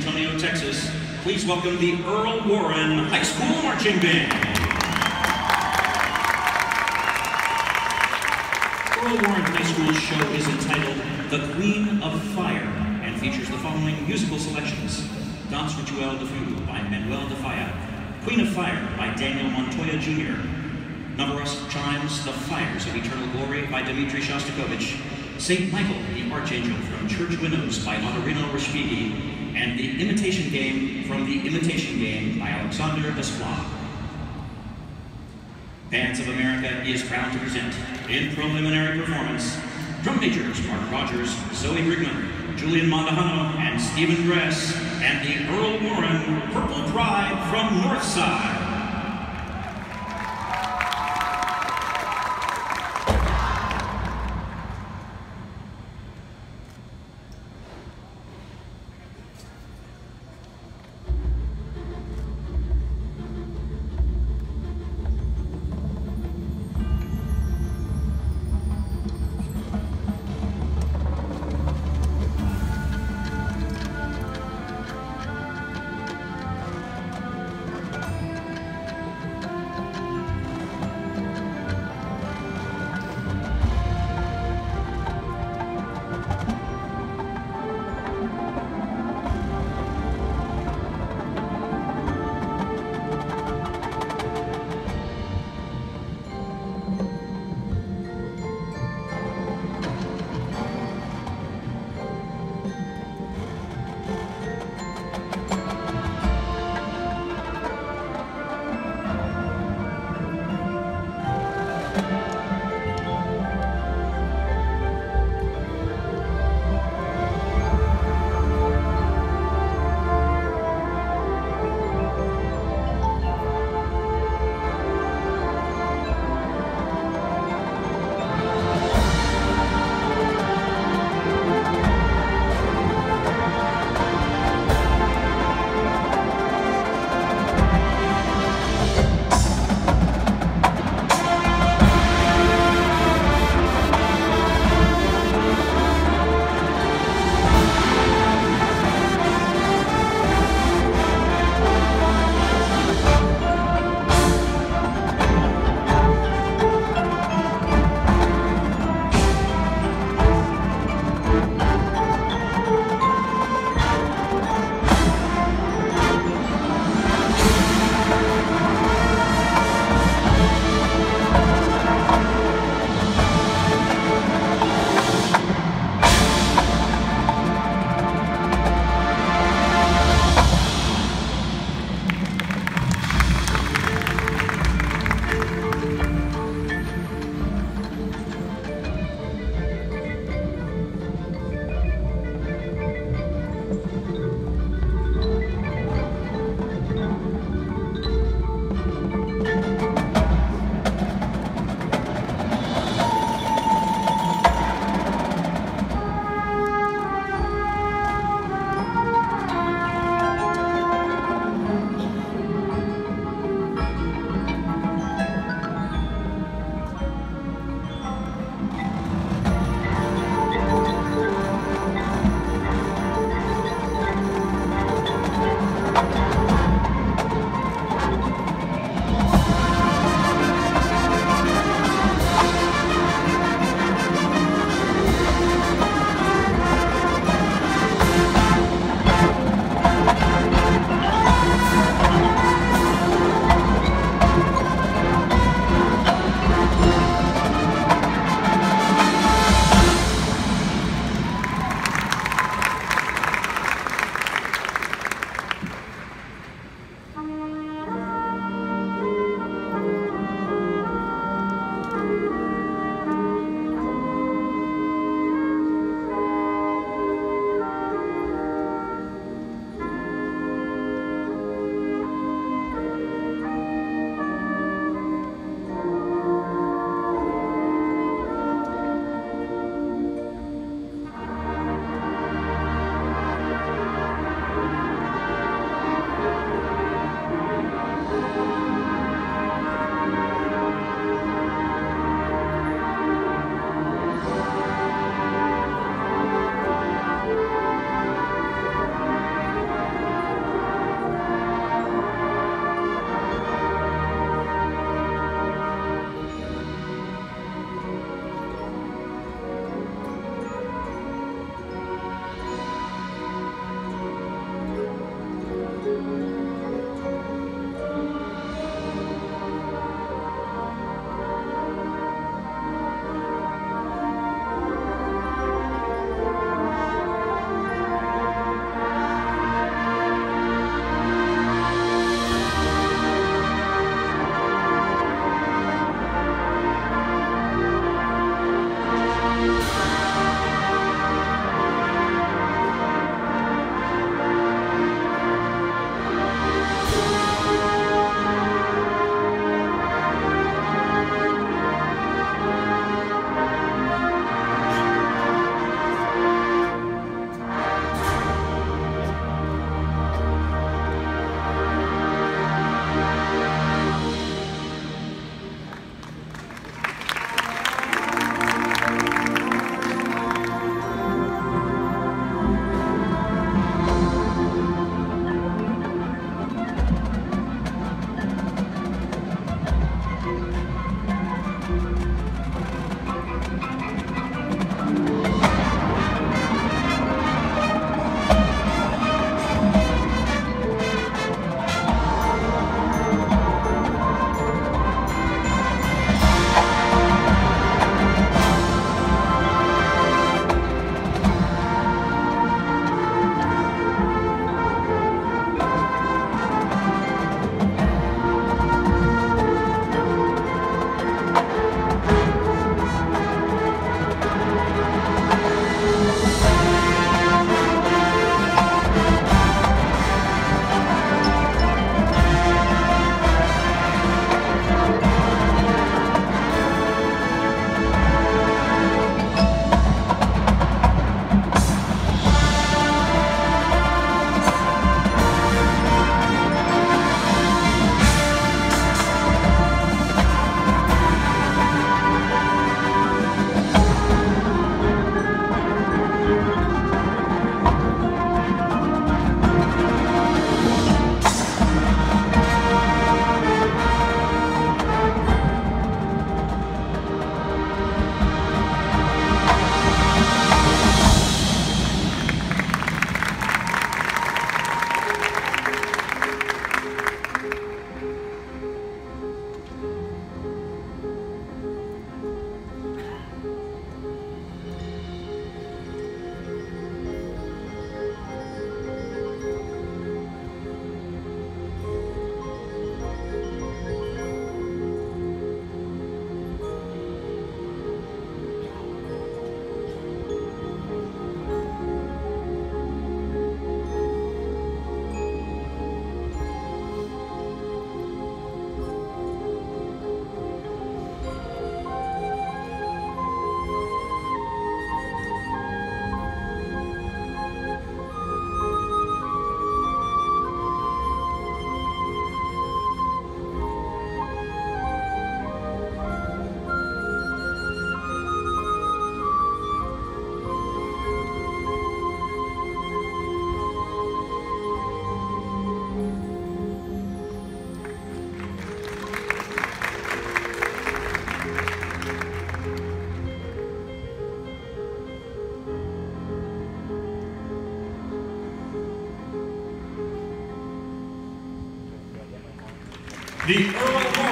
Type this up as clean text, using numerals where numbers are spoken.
Antonio, Texas, please welcome the Earl Warren High School Marching Band. Earl Warren High School's show is entitled The Queen of Fire and features the following musical selections: Danse Rituelle de Feu by Manuel de Falla, Queen of Fire by Daniel Montoya Jr., Novorossiysk Chimes, The Fires of Eternal Glory by Dmitri Shostakovich, St. Michael, the Archangel from Church Windows by Honorino Respighi, and The Imitation Game from The Imitation Game by Alexander Desplat. Bands of America is proud to present, in preliminary performance, drum majors Mark Rogers, Zoe Brigman, Julian Mondahano, and Stephen Gress, and the Earl Warren Purple Pride from Northside. the Earl